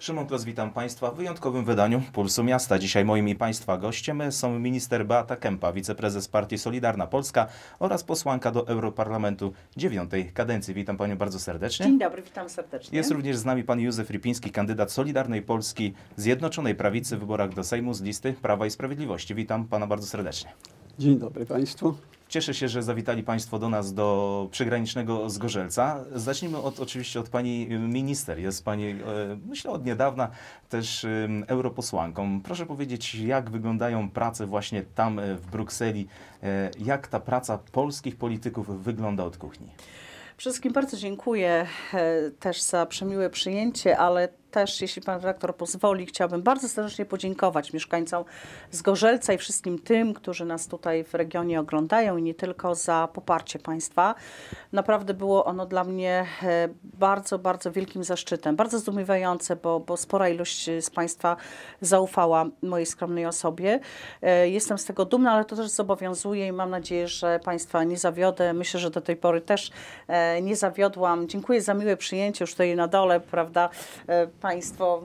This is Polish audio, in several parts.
Szymon Klos, witam Państwa w wyjątkowym wydaniu Pulsu Miasta. Dzisiaj moim i Państwa gościem są minister Beata Kempa, wiceprezes partii Solidarna Polska oraz posłanka do Europarlamentu 9. kadencji. Witam Panią bardzo serdecznie. Dzień dobry, witam serdecznie. Jest również z nami Pan Józef Rypiński, kandydat Solidarnej Polski, Zjednoczonej Prawicy w wyborach do Sejmu z listy Prawa i Sprawiedliwości. Witam Pana bardzo serdecznie. Dzień dobry Państwu. Cieszę się, że zawitali Państwo do nas, do przygranicznego Zgorzelca. Zacznijmy oczywiście od Pani minister. Jest Pani, myślę, od niedawna też europosłanką. Proszę powiedzieć, jak wyglądają prace właśnie tam w Brukseli? Jak ta praca polskich polityków wygląda od kuchni? Przede wszystkim bardzo dziękuję też za przemiłe przyjęcie, ale też, jeśli pan redaktor pozwoli, chciałabym bardzo serdecznie podziękować mieszkańcom Zgorzelca i wszystkim tym, którzy nas tutaj w regionie oglądają i nie tylko, za poparcie państwa. Naprawdę było ono dla mnie bardzo, bardzo wielkim zaszczytem, bardzo zdumiewające, bo spora ilość z państwa zaufała mojej skromnej osobie. Jestem z tego dumna, ale to też zobowiązuje i mam nadzieję, że państwa nie zawiodę. Myślę, że do tej pory też nie zawiodłam. Dziękuję za miłe przyjęcie już tutaj na dole, prawda? Państwo,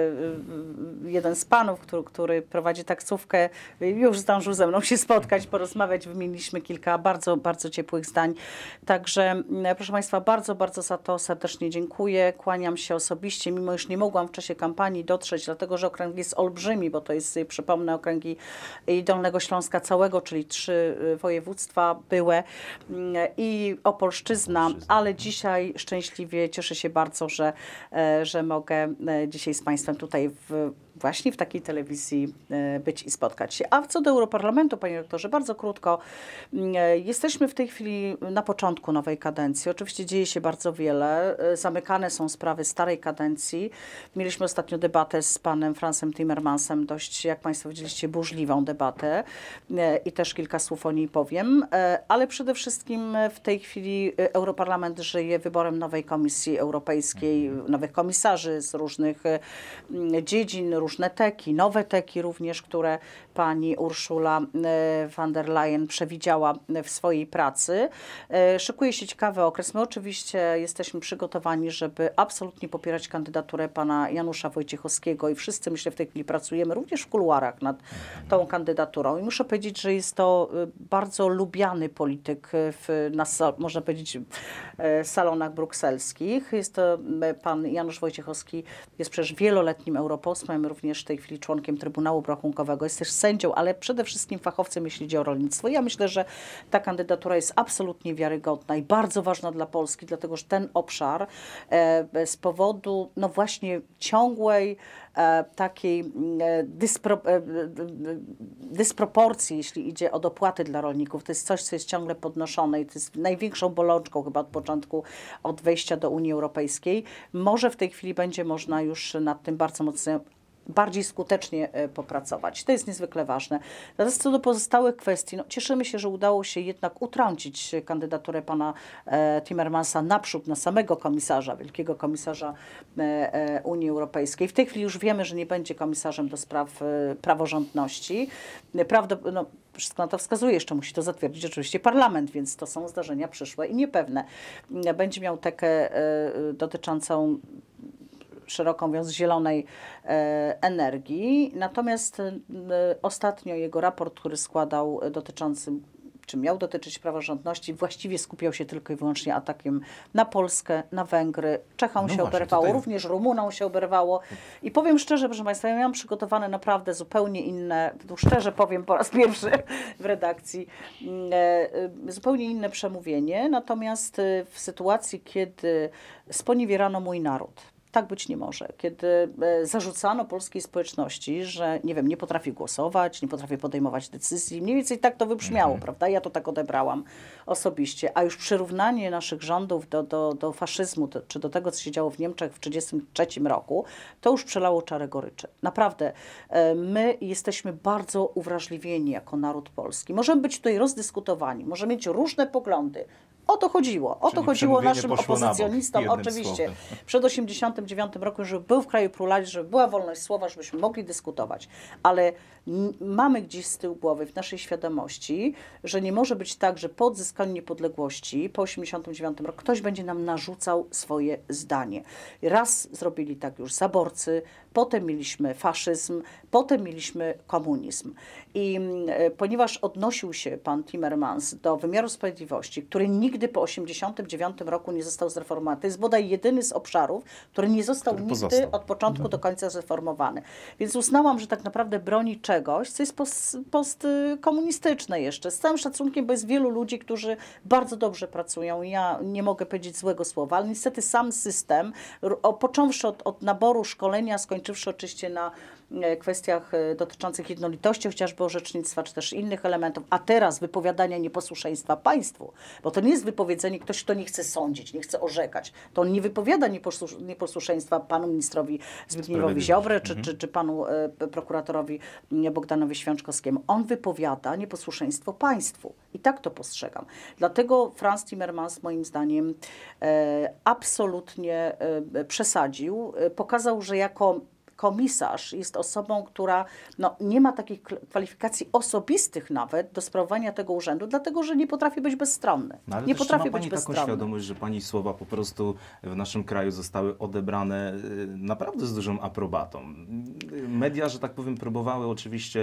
jeden z panów, który prowadzi taksówkę, już zdążył ze mną się spotkać, porozmawiać, wymieniliśmy kilka bardzo, bardzo ciepłych zdań. Także, proszę Państwa, bardzo, bardzo za to serdecznie dziękuję. Kłaniam się osobiście, mimo iż nie mogłam w czasie kampanii dotrzeć, dlatego że okręg jest olbrzymi, bo to jest, przypomnę, okręgi Dolnego Śląska całego, czyli 3 województwa były i Opolszczyzna, ale dzisiaj szczęśliwie cieszę się bardzo, że mogę dzisiaj z Państwem tutaj właśnie w takiej telewizji być i spotkać się. A co do Europarlamentu, Panie Rektorze, bardzo krótko. Jesteśmy w tej chwili na początku nowej kadencji. Oczywiście dzieje się bardzo wiele. Zamykane są sprawy starej kadencji. Mieliśmy ostatnio debatę z panem Fransem Timmermansem, dość, jak Państwo widzieliście, burzliwą debatę i też kilka słów o niej powiem. Ale przede wszystkim w tej chwili Europarlament żyje wyborem nowej Komisji Europejskiej, nowych komisarzy z różnych dziedzin, różne teki, nowe teki również, które pani Ursula von der Leyen przewidziała w swojej pracy. Szykuje się ciekawy okres. My oczywiście jesteśmy przygotowani, żeby absolutnie popierać kandydaturę pana Janusza Wojciechowskiego i wszyscy, myślę, w tej chwili pracujemy również w kuluarach nad tą kandydaturą. I muszę powiedzieć, że jest to bardzo lubiany polityk można powiedzieć, salonach brukselskich. Jest to pan Janusz Wojciechowski, jest przecież wieloletnim europosłem, również w tej chwili członkiem Trybunału Obrachunkowego, jest też sędzią, ale przede wszystkim fachowcem, jeśli chodzi o rolnictwo. Ja myślę, że ta kandydatura jest absolutnie wiarygodna i bardzo ważna dla Polski, dlatego że ten obszar z powodu no właśnie ciągłej takiej dysproporcji, jeśli idzie o dopłaty dla rolników. To jest coś, co jest ciągle podnoszone i to jest największą bolączką chyba od początku, od wejścia do Unii Europejskiej. Może w tej chwili będzie można już nad tym bardzo mocno, bardziej skutecznie popracować. To jest niezwykle ważne. Natomiast co do pozostałych kwestii, no, cieszymy się, że udało się jednak utrącić kandydaturę pana Timmermansa naprzód na samego komisarza, wielkiego komisarza Unii Europejskiej. W tej chwili już wiemy, że nie będzie komisarzem do spraw praworządności. No, wszystko na to wskazuje, jeszcze musi to zatwierdzić oczywiście parlament, więc to są zdarzenia przyszłe i niepewne. Będzie miał tekę dotyczącą szeroko mówiąc zielonej energii. Natomiast ostatnio jego raport, który składał dotyczący, czy miał dotyczyć praworządności, właściwie skupiał się tylko i wyłącznie atakiem na Polskę, na Węgry. Czechom się oberwało, również Rumunom się oberwało. I powiem szczerze, proszę Państwa, ja miałam przygotowane naprawdę zupełnie inne, tu szczerze powiem po raz pierwszy w redakcji, zupełnie inne przemówienie. Natomiast w sytuacji, kiedy sponiewierano mój naród, tak być nie może. Kiedy zarzucano polskiej społeczności, że nie wiem, nie potrafi głosować, nie potrafi podejmować decyzji, mniej więcej tak to wybrzmiało, prawda? Ja to tak odebrałam osobiście. A już przyrównanie naszych rządów do faszyzmu, czy do tego, co się działo w Niemczech w 1933 roku, to już przelało czarę goryczy. Naprawdę, my jesteśmy bardzo uwrażliwieni jako naród polski. Możemy być tutaj rozdyskutowani, możemy mieć różne poglądy, O to chodziło. O to Czyli chodziło przemówienie naszym poszło na bok, opozycjonistom, jednym oczywiście. słowem. Przed 89 roku, żeby był w kraju pluralizm, żeby była wolność słowa, żebyśmy mogli dyskutować. Ale mamy gdzieś z tyłu głowy, w naszej świadomości, że nie może być tak, że po odzyskaniu niepodległości, po 89 roku, ktoś będzie nam narzucał swoje zdanie. Raz zrobili tak już zaborcy, potem mieliśmy faszyzm, potem mieliśmy komunizm. I ponieważ odnosił się pan Timmermans do wymiaru sprawiedliwości, który nigdy po 89 roku nie został zreformowany, to jest bodaj jedyny z obszarów, który nie został Który nigdy pozostał. od początku do końca zreformowany. Więc uznałam, że tak naprawdę broni czegoś, co jest postkomunistyczne jeszcze. Z całym szacunkiem, bo jest wielu ludzi, którzy bardzo dobrze pracują. Ja nie mogę powiedzieć złego słowa, ale niestety sam system, począwszy od naboru, szkolenia, skończywszy oczywiście na kwestiach dotyczących jednolitości, chociażby orzecznictwa, czy też innych elementów, a teraz wypowiadania nieposłuszeństwa państwu, bo to nie jest wypowiedzenie ktoś, kto nie chce sądzić, nie chce orzekać. To on nie wypowiada nieposłuszeństwa panu ministrowi Zbigniewowi Ziobrze, czy panu prokuratorowi Bogdanowi Święczkowskiemu. On wypowiada nieposłuszeństwo państwu. I tak to postrzegam. Dlatego Frans Timmermans, moim zdaniem, absolutnie przesadził. Pokazał, że jako komisarz jest osobą, która nie ma takich kwalifikacji osobistych nawet do sprawowania tego urzędu, dlatego że nie potrafi być bezstronny. No, ale Nie też potrafi ma być Pani taką bezstronny. świadomość, że Pani słowa po prostu w naszym kraju zostały odebrane naprawdę z dużą aprobatą. Media, że tak powiem, próbowały oczywiście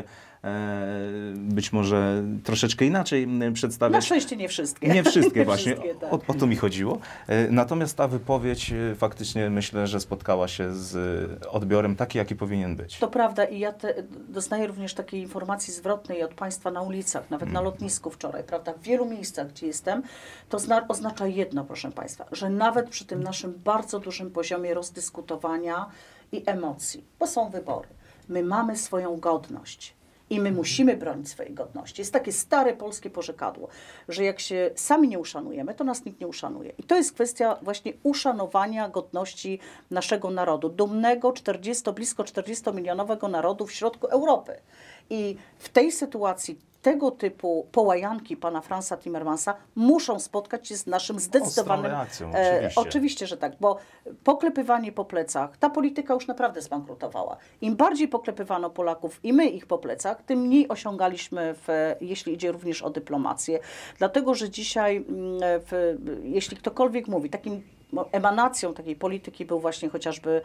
być może troszeczkę inaczej przedstawiać. Na szczęście nie wszystkie. Nie wszystkie Nie właśnie, wszystkie, tak. o to mi chodziło. Natomiast ta wypowiedź faktycznie myślę, że spotkała się z odbiorem taki, jaki powinien być. To prawda i ja doznaję również takiej informacji zwrotnej od Państwa na ulicach, nawet na lotnisku wczoraj, prawda, w wielu miejscach, gdzie jestem, to oznacza jedno, proszę Państwa, że nawet przy tym naszym bardzo dużym poziomie rozdyskutowania i emocji, bo są wybory, my mamy swoją godność. I my musimy bronić swojej godności. Jest takie stare polskie porzekadło, że jak się sami nie uszanujemy, to nas nikt nie uszanuje. I to jest kwestia właśnie uszanowania godności naszego narodu. Dumnego, blisko 40-milionowego narodu w środku Europy. I w tej sytuacji tego typu połajanki pana Fransa Timmermansa muszą spotkać się z naszym zdecydowanym... reakcją, oczywiście, że tak, bo poklepywanie po plecach, ta polityka już naprawdę zbankrutowała. Im bardziej poklepywano Polaków i my ich po plecach, tym mniej osiągaliśmy, jeśli idzie również o dyplomację. Dlatego, że dzisiaj, jeśli ktokolwiek mówi, takim emanacją takiej polityki był właśnie chociażby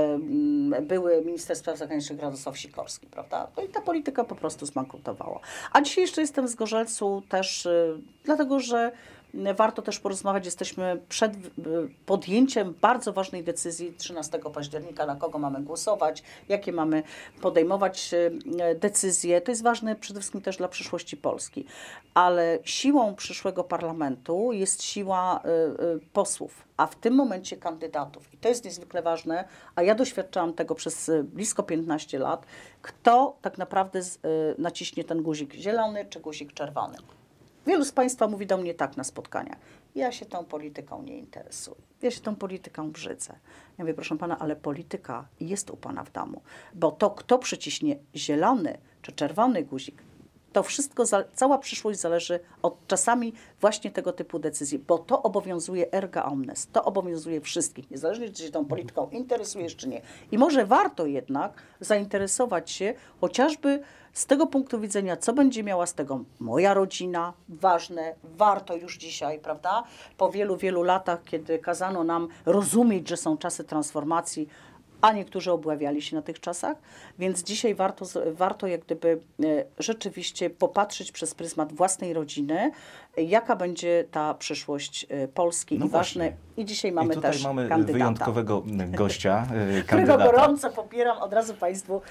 były minister spraw zagranicznych Radosław Sikorski, prawda? No i ta polityka po prostu zbankrutowała. A dzisiaj jeszcze jestem w Zgorzelcu też dlatego, że warto też porozmawiać. Jesteśmy przed podjęciem bardzo ważnej decyzji 13 października, na kogo mamy głosować, jakie mamy podejmować decyzje. To jest ważne przede wszystkim też dla przyszłości Polski. Ale siłą przyszłego parlamentu jest siła posłów, a w tym momencie kandydatów. I to jest niezwykle ważne, a ja doświadczałam tego przez blisko 15 lat, kto tak naprawdę naciśnie ten guzik zielony czy guzik czerwony. Wielu z Państwa mówi do mnie tak na spotkaniach. Ja się tą polityką nie interesuję. Ja się tą polityką brzydzę. Ja mówię, proszę Pana, ale polityka jest u Pana w domu. Bo to, kto przyciśnie zielony czy czerwony guzik, to wszystko, cała przyszłość zależy od czasami właśnie tego typu decyzji, bo to obowiązuje erga omnes, to obowiązuje wszystkich, niezależnie czy się tą polityką interesujesz, czy nie. I może warto jednak zainteresować się chociażby z tego punktu widzenia, co będzie miała z tego moja rodzina, ważne, warto już dzisiaj, prawda? Po wielu, wielu latach, kiedy kazano nam rozumieć, że są czasy transformacji, a niektórzy obławiali się na tych czasach, więc dzisiaj warto jak gdyby rzeczywiście popatrzeć przez pryzmat własnej rodziny, jaka będzie ta przyszłość Polski. No i ważne. właśnie. I dzisiaj mamy tutaj też mamy kandydata, wyjątkowego gościa, którego kandydata. gorąco popieram, od razu Państwu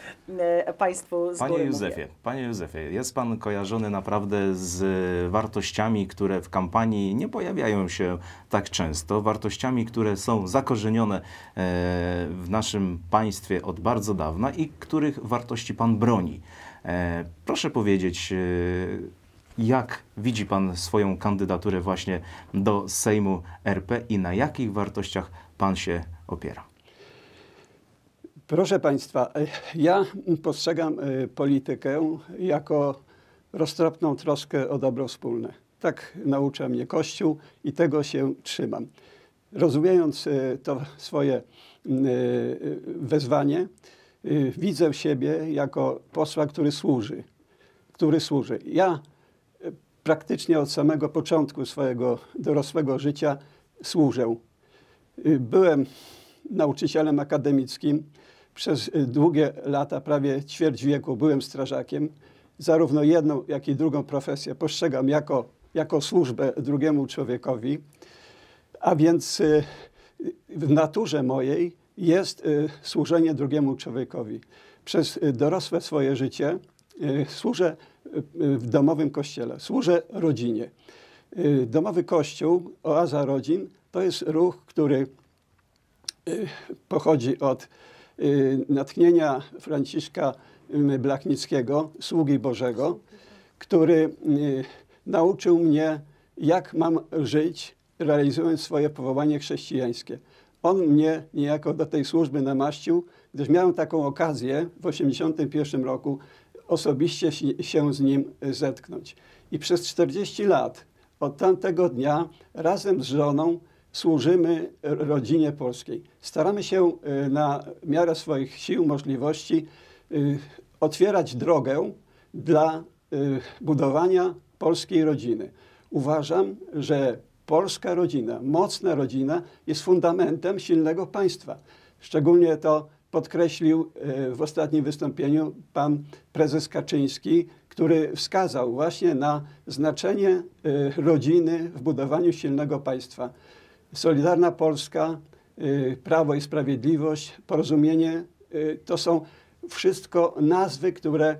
z góry mówię. Panie Józefie, jest Pan kojarzony naprawdę z wartościami, które w kampanii nie pojawiają się tak często, wartościami, które są zakorzenione w naszym państwie od bardzo dawna i których wartości Pan broni. Proszę powiedzieć, jak widzi Pan swoją kandydaturę właśnie do Sejmu RP i na jakich wartościach Pan się opiera? Proszę Państwa, ja postrzegam politykę jako roztropną troskę o dobro wspólne. Tak naucza mnie Kościół i tego się trzymam. Rozumiejąc to swoje wezwanie, widzę siebie jako posła, który służy. Ja praktycznie od samego początku swojego dorosłego życia służę. Byłem nauczycielem akademickim. Przez długie lata, prawie ćwierć wieku, byłem strażakiem. Zarówno jedną, jak i drugą profesję postrzegam jako służbę drugiemu człowiekowi. A więc w naturze mojej jest służenie drugiemu człowiekowi. Przez dorosłe swoje życie służę w domowym kościele, służę rodzinie. Domowy Kościół, Oaza Rodzin, to jest ruch, który pochodzi od natchnienia Franciszka Blachnickiego, sługi Bożego, który nauczył mnie, jak mam żyć, realizując swoje powołanie chrześcijańskie. On mnie niejako do tej służby namaścił, gdyż miałem taką okazję w 1981 roku osobiście się z nim zetknąć. I przez 40 lat od tamtego dnia razem z żoną służymy rodzinie polskiej. Staramy się na miarę swoich sił, możliwości otwierać drogę dla budowania polskiej rodziny. Uważam, że polska rodzina, mocna rodzina jest fundamentem silnego państwa. Szczególnie to podkreślił w ostatnim wystąpieniu pan prezes Kaczyński, który wskazał właśnie na znaczenie rodziny w budowaniu silnego państwa. Solidarna Polska, Prawo i Sprawiedliwość, Porozumienie to są wszystko nazwy, które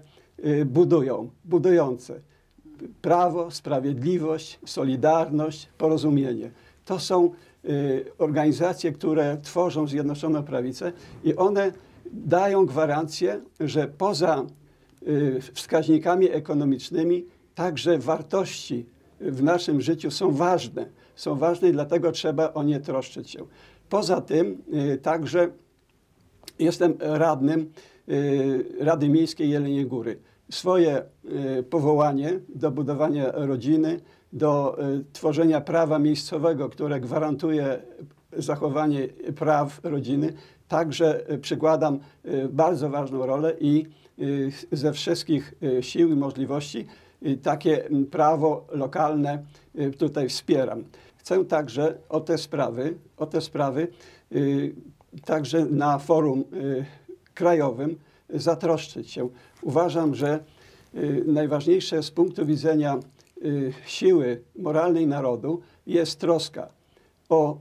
budujące. Prawo, sprawiedliwość, solidarność, porozumienie. To są organizacje, które tworzą Zjednoczoną Prawicę i one dają gwarancję, że poza wskaźnikami ekonomicznymi także wartości w naszym życiu są ważne. Są ważne i dlatego trzeba o nie troszczyć się. Poza tym także jestem radnym Rady Miejskiej Jeleniej Góry. Swoje powołanie do budowania rodziny, do tworzenia prawa miejscowego, które gwarantuje zachowanie praw rodziny, także przykładam bardzo ważną rolę i ze wszystkich sił i możliwości takie prawo lokalne tutaj wspieram. Chcę także o te sprawy także na forum krajowym zatroszczyć się. Uważam, że najważniejsze z punktu widzenia siły moralnej narodu jest troska o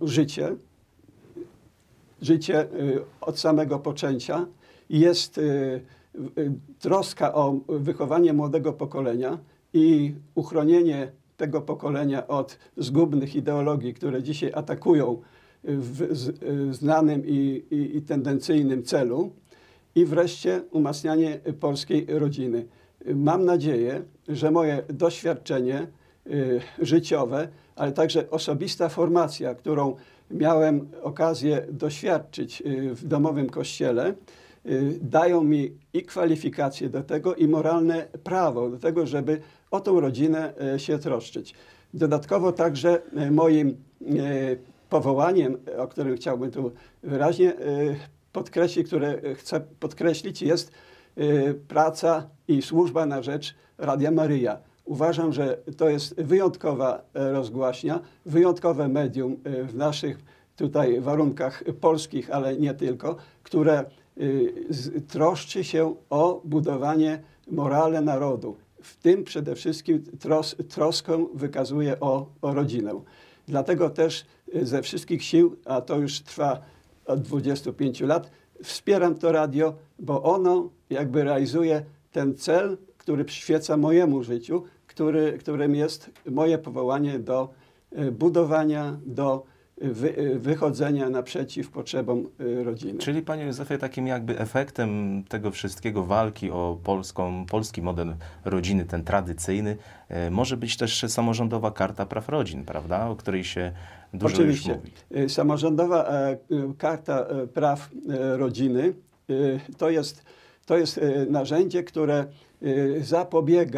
życie od samego poczęcia, jest troska o wychowanie młodego pokolenia i uchronienie tego pokolenia od zgubnych ideologii, które dzisiaj atakują w znanym i tendencyjnym celu. I wreszcie umacnianie polskiej rodziny. Mam nadzieję, że moje doświadczenie życiowe, ale także osobista formacja, którą miałem okazję doświadczyć w domowym kościele, dają mi i kwalifikacje do tego, i moralne prawo do tego, żeby o tą rodzinę się troszczyć. Dodatkowo także moim powołaniem, o którym chciałbym tu wyraźnie podkreślić, które chcę podkreślić, jest praca i służba na rzecz Radia Maryja. Uważam, że to jest wyjątkowa rozgłaśnia, wyjątkowe medium w naszych tutaj warunkach polskich, ale nie tylko, które troszczy się o budowanie morale narodu. W tym przede wszystkim troskę wykazuje o rodzinę. Dlatego też ze wszystkich sił, a to już trwa od 25 lat, wspieram to radio, bo ono jakby realizuje ten cel, który przyświeca mojemu życiu, którym jest moje powołanie do budowania, do wychodzenia naprzeciw potrzebom rodziny. Czyli, panie Józefie, takim jakby efektem tego wszystkiego, walki o polski model rodziny, ten tradycyjny, może być też samorządowa Karta Praw Rodzin, prawda? O której się dużo Oczywiście. już mówi. Samorządowa Karta Praw Rodziny to jest narzędzie, które zapobiega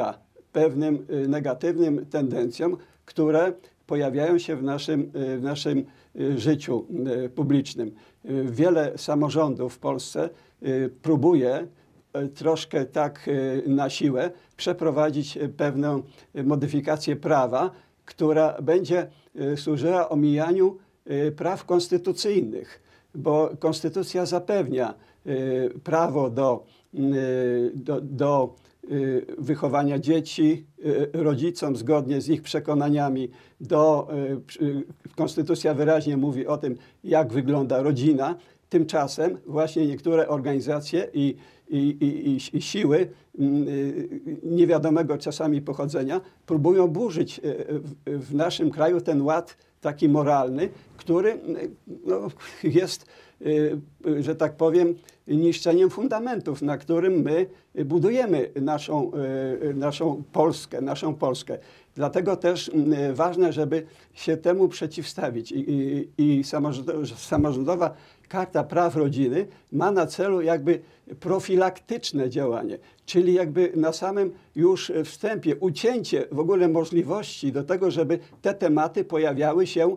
pewnym negatywnym tendencjom, które pojawiają się w naszym życiu publicznym. Wiele samorządów w Polsce próbuje troszkę tak na siłę przeprowadzić pewną modyfikację prawa, która będzie służyła omijaniu praw konstytucyjnych, bo konstytucja zapewnia prawo do wychowania dzieci rodzicom zgodnie z ich przekonaniami. Konstytucja wyraźnie mówi o tym, jak wygląda rodzina. Tymczasem właśnie niektóre organizacje i siły niewiadomego czasami pochodzenia próbują burzyć w naszym kraju ten ład taki moralny, który jest, że tak powiem, niszczeniem fundamentów, na którym my budujemy naszą Polskę. Dlatego też ważne, żeby się temu przeciwstawić. I samorządowa Karta Praw Rodziny ma na celu jakby profilaktyczne działanie, czyli jakby na samym już wstępie ucięcie w ogóle możliwości do tego, żeby te tematy pojawiały się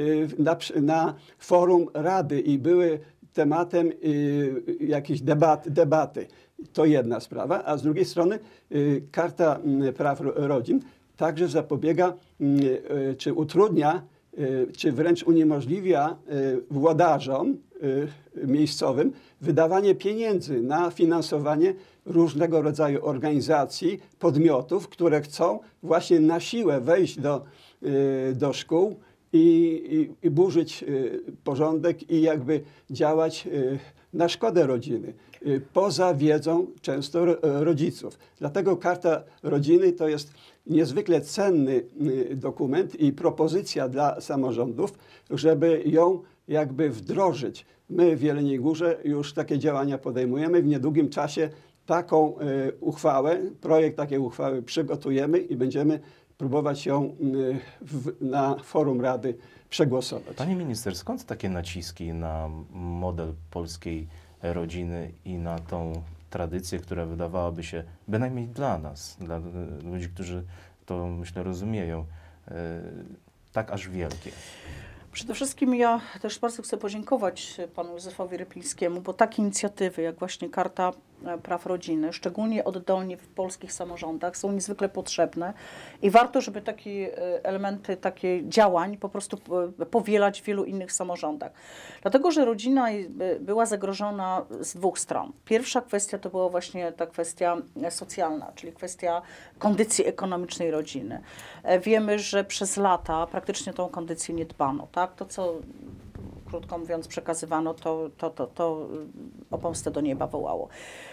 na forum Rady i były tematem jakiejś debaty. To jedna sprawa, a z drugiej strony Karta Praw Rodzin także zapobiega, czy utrudnia, czy wręcz uniemożliwia włodarzom miejscowym wydawanie pieniędzy na finansowanie różnego rodzaju organizacji, podmiotów, które chcą właśnie na siłę wejść do szkół i burzyć porządek i jakby działać na szkodę rodziny, poza wiedzą często rodziców. Dlatego Karta Rodziny to jest niezwykle cenny dokument i propozycja dla samorządów, żeby ją jakby wdrożyć. My w Jeleniej Górze już takie działania podejmujemy. W niedługim czasie taką uchwałę, projekt takiej uchwały przygotujemy i będziemy próbować ją na forum Rady przegłosować. Pani minister, skąd takie naciski na model polskiej rodziny i na tą tradycję, która wydawałaby się, bynajmniej dla nas, dla ludzi, którzy to, myślę, rozumieją, tak aż wielkie? Przede wszystkim ja też bardzo chcę podziękować panu Józefowi Rypińskiemu, bo takie inicjatywy jak właśnie Karta Praw Rodziny, szczególnie oddolnie w polskich samorządach, są niezwykle potrzebne i warto, żeby takie elementy, takie działań po prostu powielać w wielu innych samorządach. Dlatego, że rodzina była zagrożona z dwóch stron. Pierwsza kwestia to była właśnie ta kwestia socjalna, czyli kwestia kondycji ekonomicznej rodziny. Wiemy, że przez lata praktycznie tą kondycję nie dbano, tak? To, co krótko mówiąc przekazywano, to o pomstę do nieba wołało.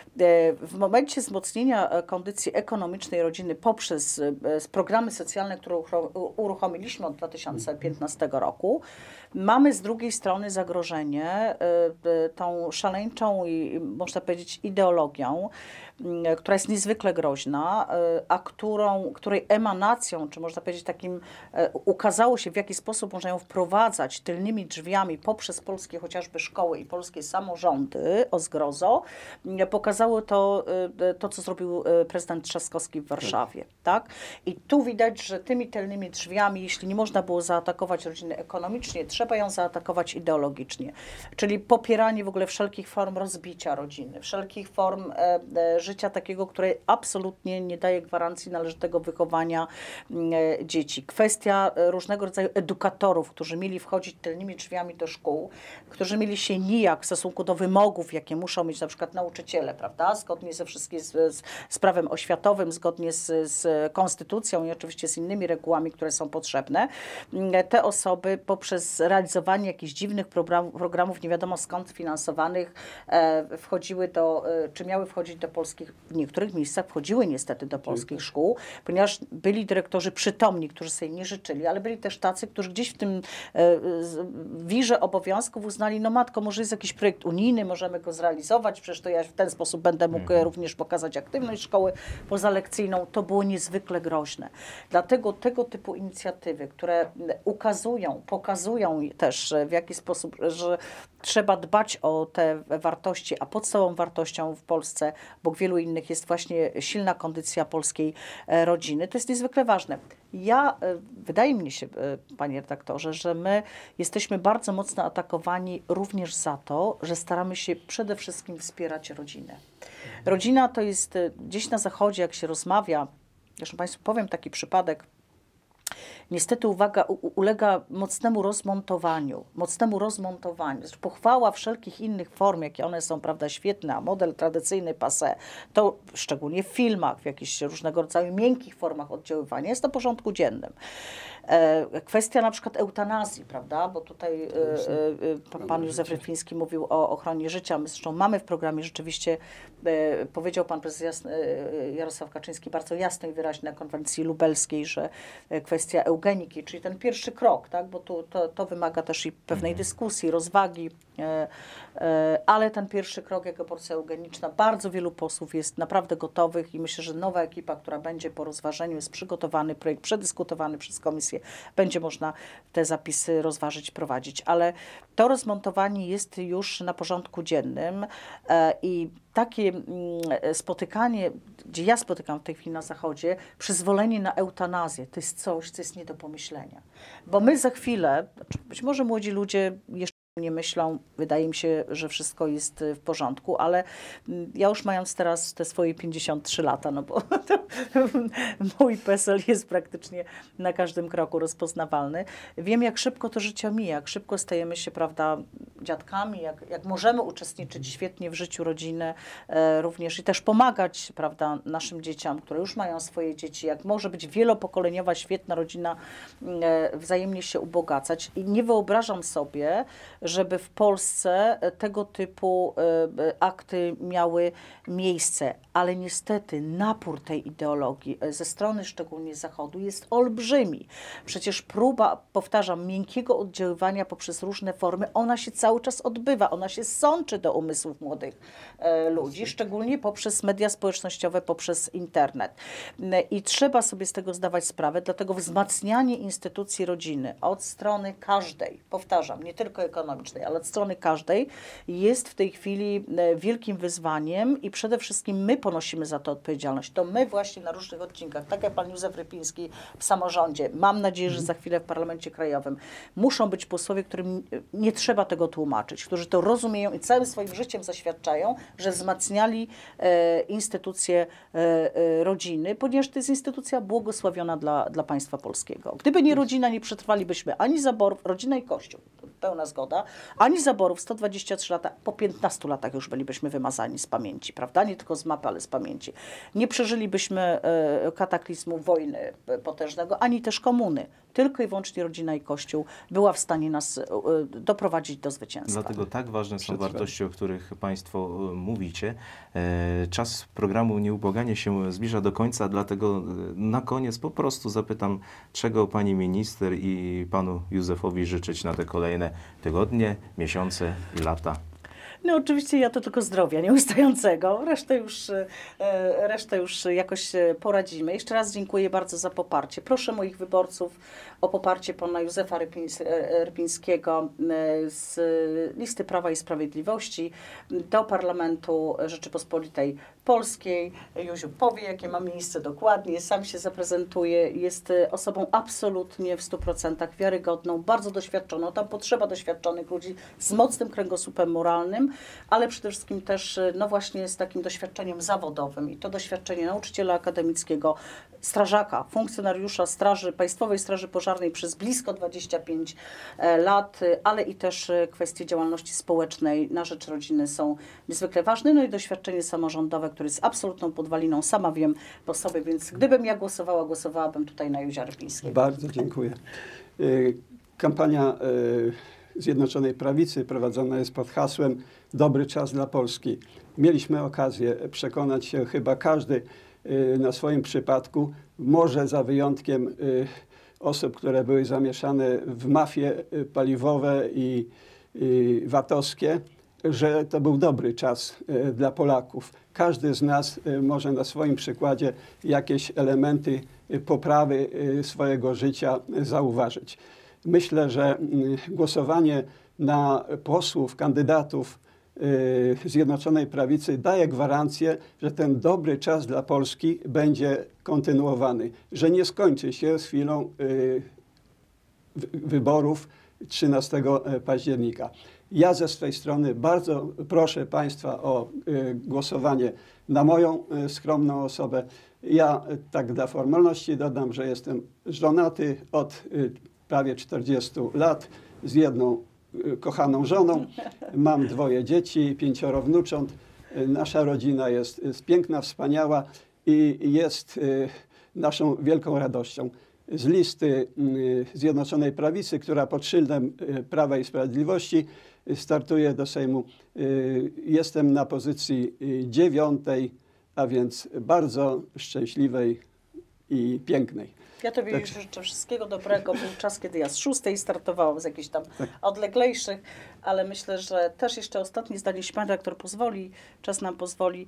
W momencie wzmocnienia kondycji ekonomicznej rodziny poprzez programy socjalne, które uruchomiliśmy od 2015 roku, mamy z drugiej strony zagrożenie tą szaleńczą i można powiedzieć ideologią, która jest niezwykle groźna, a której emanacją, czy można powiedzieć takim, ukazało się, w jaki sposób można ją wprowadzać tylnymi drzwiami poprzez polskie chociażby szkoły i polskie samorządy, o zgrozo, pokazało to, co zrobił prezydent Trzaskowski w Warszawie. Tak? I tu widać, że tymi tylnymi drzwiami, jeśli nie można było zaatakować rodziny ekonomicznie, trzeba ją zaatakować ideologicznie. Czyli popieranie w ogóle wszelkich form rozbicia rodziny, wszelkich form życia takiego, które absolutnie nie daje gwarancji należytego wychowania dzieci. Kwestia różnego rodzaju edukatorów, którzy mieli wchodzić tylnymi drzwiami do szkół, którzy mieli się nijak w stosunku do wymogów, jakie muszą mieć na przykład nauczyciele, prawda? Zgodnie ze wszystkim z prawem oświatowym, zgodnie z konstytucją i oczywiście z innymi regułami, które są potrzebne. Te osoby poprzez realizowanie jakichś dziwnych programów, nie wiadomo skąd finansowanych, wchodziły czy miały wchodzić do polskich, w niektórych miejscach wchodziły niestety do polskich szkół, ponieważ byli dyrektorzy przytomni, którzy sobie nie życzyli, ale byli też tacy, którzy gdzieś w tym wirze obowiązków uznali, no matko, może jest jakiś projekt unijny, możemy go zrealizować, przecież to ja w ten sposób będę mógł również pokazać aktywność szkoły pozalekcyjną. To było niezwykle groźne. Dlatego tego typu inicjatywy, które pokazują też w jaki sposób, że trzeba dbać o te wartości, a podstawową wartością w Polsce, bo wielu innych jest właśnie silna kondycja polskiej rodziny. To jest niezwykle ważne. Wydaje mi się, panie redaktorze, że my jesteśmy bardzo mocno atakowani również za to, że staramy się przede wszystkim wspierać rodzinę. Rodzina to jest gdzieś na zachodzie, jak się rozmawia, zresztą państwu powiem taki przypadek, niestety, uwaga, ulega mocnemu rozmontowaniu. Zresztą pochwała wszelkich innych form, jakie one są, prawda, świetne, a model tradycyjny passé, to szczególnie w filmach, w jakichś różnego rodzaju miękkich formach oddziaływania, jest na porządku dziennym. Kwestia na przykład eutanazji, prawda, bo tutaj pan Józef Rypiński mówił o ochronie życia. My zresztą mamy w programie rzeczywiście, powiedział pan prezes Jarosław Kaczyński bardzo jasno i wyraźnie na konwencji lubelskiej, że kwestia eugeniki, czyli ten pierwszy krok, tak, bo to wymaga też i pewnej dyskusji, rozwagi, ale ten pierwszy krok jako porcja eugeniczna, bardzo wielu posłów jest naprawdę gotowych i myślę, że nowa ekipa, która będzie po rozważeniu, jest przygotowany projekt, przedyskutowany przez komisję, będzie można te zapisy rozważyć, prowadzić, ale to rozmontowanie jest już na porządku dziennym i takie spotykanie, gdzie ja spotykam w tej chwili na Zachodzie, przyzwolenie na eutanazję, to jest coś, co jest nie do pomyślenia. Bo my za chwilę, być może młodzi ludzie jeszcze nie myślą, wydaje mi się, że wszystko jest w porządku, ale ja już mając teraz te swoje 53 lata, no bo mój PESEL jest praktycznie na każdym kroku rozpoznawalny, wiem, jak szybko to życie mija, jak szybko stajemy się, prawda, dziadkami, jak możemy uczestniczyć świetnie w życiu rodziny również i też pomagać, prawda, naszym dzieciom, które już mają swoje dzieci, jak może być wielopokoleniowa, świetna rodzina, wzajemnie się ubogacać i nie wyobrażam sobie, żeby w Polsce tego typu akty miały miejsce. Ale niestety napór tej ideologii ze strony szczególnie Zachodu jest olbrzymi. Przecież próba, powtarzam, miękkiego oddziaływania poprzez różne formy, ona się cały czas odbywa, ona się sączy do umysłów młodych ludzi, szczególnie poprzez media społecznościowe, poprzez internet. I trzeba sobie z tego zdawać sprawę, dlatego wzmacnianie instytucji rodziny od strony każdej, powtarzam, nie tylko ekonomicznej, ale od strony każdej, jest w tej chwili wielkim wyzwaniem i przede wszystkim my ponosimy za to odpowiedzialność. To my właśnie na różnych odcinkach, tak jak pan Józef Rypiński w samorządzie, mam nadzieję, że za chwilę w Parlamencie Krajowym, muszą być posłowie, którym nie trzeba tego tłumaczyć, którzy to rozumieją i całym swoim życiem zaświadczają, że wzmacniali instytucje rodziny, ponieważ to jest instytucja błogosławiona dla państwa polskiego. Gdyby nie rodzina, nie przetrwalibyśmy ani zaborów, rodzina i Kościół, pełna zgoda, ani zaborów 123 lata, po 15 latach już bylibyśmy wymazani z pamięci, prawda? Nie tylko z mapy, ale z pamięci. Nie przeżylibyśmy kataklizmu wojny potężnego, ani też komuny. Tylko i wyłącznie rodzina i Kościół była w stanie nas doprowadzić do zwycięstwa. Dlatego tak ważne są wartości, o których państwo mówicie. Czas programu Nieubłaganie się zbliża do końca, dlatego na koniec po prostu zapytam, czego pani minister i panu Józefowi życzyć na te kolejne tygodnie, miesiące i lata. No oczywiście ja to tylko zdrowia nieustającego, resztę już jakoś poradzimy. Jeszcze raz dziękuję bardzo za poparcie. Proszę moich wyborców o poparcie pana Józefa Rypińskiego z listy Prawa i Sprawiedliwości do Parlamentu Rzeczypospolitej Polskiej. Józiu powie, jakie ma miejsce dokładnie, sam się zaprezentuje, jest osobą absolutnie w 100% wiarygodną, bardzo doświadczoną. Tam potrzeba doświadczonych ludzi z mocnym kręgosłupem moralnym, ale przede wszystkim też, no właśnie z takim doświadczeniem zawodowym i to doświadczenie nauczyciela akademickiego, strażaka, funkcjonariusza Państwowej Straży Pożarnej przez blisko 25 lat, ale i też kwestie działalności społecznej na rzecz rodziny są niezwykle ważne, no i doświadczenie samorządowe, które jest absolutną podwaliną, sama wiem po sobie, więc gdybym ja głosowałabym tutaj na Józia Rypińskiego. Bardzo dziękuję. Kampania Zjednoczonej Prawicy prowadzona jest pod hasłem Dobry czas dla Polski. Mieliśmy okazję przekonać się, chyba każdy na swoim przypadku, może za wyjątkiem osób, które były zamieszane w mafie paliwowe i VAT-owskie, że to był dobry czas dla Polaków. Każdy z nas może na swoim przykładzie jakieś elementy poprawy swojego życia zauważyć. myślę, że głosowanie na posłów, kandydatów Zjednoczonej Prawicy daje gwarancję, że ten dobry czas dla Polski będzie kontynuowany, że nie skończy się z chwilą wyborów 13 października. Ja ze swej strony bardzo proszę Państwa o głosowanie na moją skromną osobę. Ja tak dla formalności dodam, że jestem żonaty od prawie 40 lat z jedną kochaną żoną. Mam 2 dzieci, 5 wnucząt. Nasza rodzina jest piękna, wspaniała i jest naszą wielką radością. Z listy Zjednoczonej Prawicy, która pod szyldem Prawa i Sprawiedliwości startuje do Sejmu, jestem na pozycji 9, a więc bardzo szczęśliwej i pięknej. Ja Tobie już życzę wszystkiego dobrego. Był czas, kiedy ja z 6 startowałam, z jakichś tam odleglejszych, ale myślę, że też jeszcze ostatnie zdanie, jeśli Pan Redaktor pozwoli, czas nam pozwoli,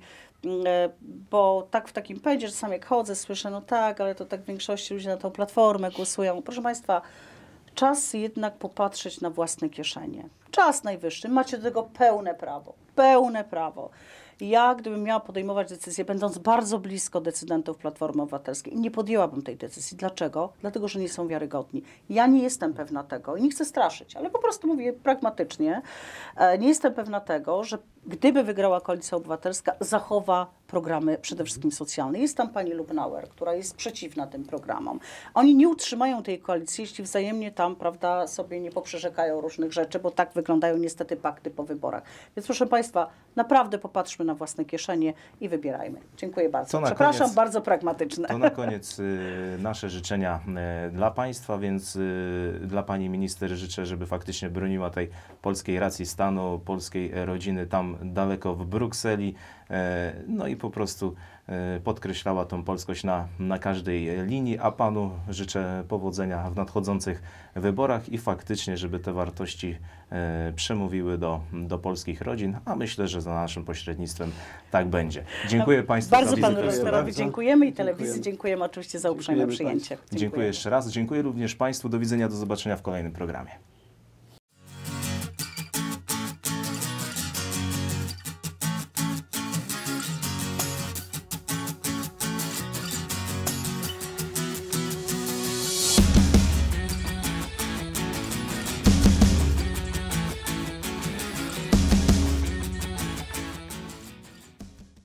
bo tak w takim pędzie, że sam jak chodzę, słyszę, no tak, ale to tak w większości ludzi na tą Platformę głosują. Proszę Państwa, czas jednak popatrzeć na własne kieszenie. Czas najwyższy. Macie do tego pełne prawo. Pełne prawo. Ja, gdybym miała podejmować decyzję, będąc bardzo blisko decydentów Platformy Obywatelskiej, nie podjęłabym tej decyzji. Dlaczego? Dlatego, że nie są wiarygodni. Ja nie jestem pewna tego i nie chcę straszyć, ale po prostu mówię pragmatycznie. Nie jestem pewna tego, że gdyby wygrała Koalicja Obywatelska, zachowa programy przede wszystkim socjalne. Jest tam pani Lubnauer, która jest przeciwna tym programom. Oni nie utrzymają tej koalicji, jeśli wzajemnie tam, prawda, sobie nie poprzerzekają różnych rzeczy, bo tak wyglądają niestety pakty po wyborach. Więc proszę Państwa, naprawdę popatrzmy na własne kieszenie i wybierajmy. Dziękuję bardzo. Przepraszam, bardzo pragmatyczne. To na koniec nasze życzenia dla Państwa, więc dla Pani Minister życzę, żeby faktycznie broniła tej polskiej racji stanu, polskiej rodziny tam daleko w Brukseli, no i po prostu podkreślała tą polskość na każdej linii, a Panu życzę powodzenia w nadchodzących wyborach i faktycznie, żeby te wartości przemówiły do polskich rodzin, a myślę, że za naszym pośrednictwem tak będzie. Dziękuję Państwu bardzo za wizytę. Panu rektorowi dziękujemy i telewizji dziękujemy oczywiście za uprzejme przyjęcie. Dziękuję jeszcze raz. Dziękuję również Państwu. Do widzenia, do zobaczenia w kolejnym programie.